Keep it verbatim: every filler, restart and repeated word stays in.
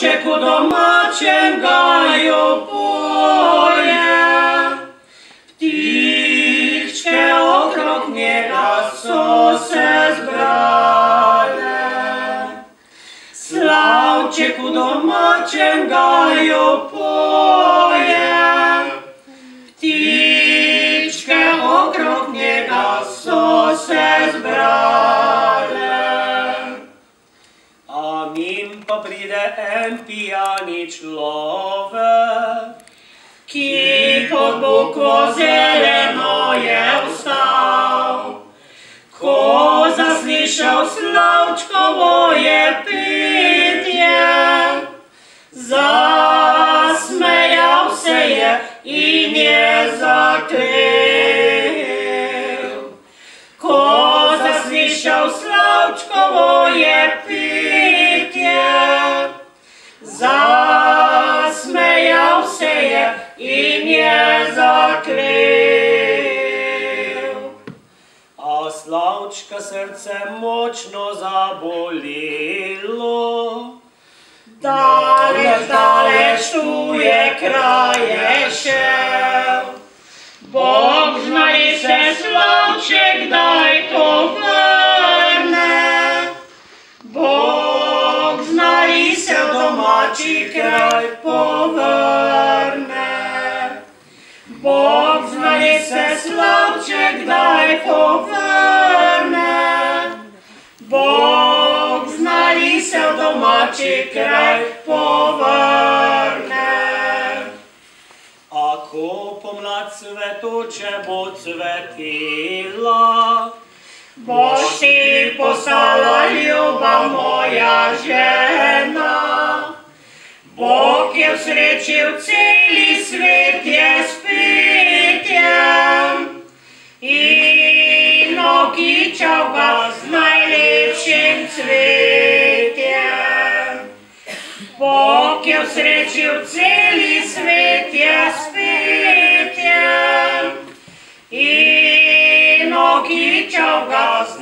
Slavček u domaćem gaju poje, ptičke okrog njega su se zbrale. Slavček u domaćem gaju poje, ptičke okrog njega su se zbrale. A mim pa pride en pijani človek, ki pod bukvo zeleno je vstal. Ko zaslišal Slavčkovo je petje, zasmejal se je in je zaklel. Ko zaslišal Slavčkovo je petje, zasmejal se je in je zaklel. A Slavčka srce močno zabolelo, daleč, daleč tuje kraje šel. Bog zna, li se Slavček kdaj povrne, Bog zna, li se v domači kraj povrne. Bog zna, li se Slavček kdaj povrne, Bog zna, li se v domači kraj povrne. Ako pomlad cvetoče bo cvetila, boš ti poslala ljuba moja žena. Bog je usrečil celi svet je s petjem in okičal ga z najlepšim cvetjem. Bog je usrečil celi svet je s petjem in okičal ga z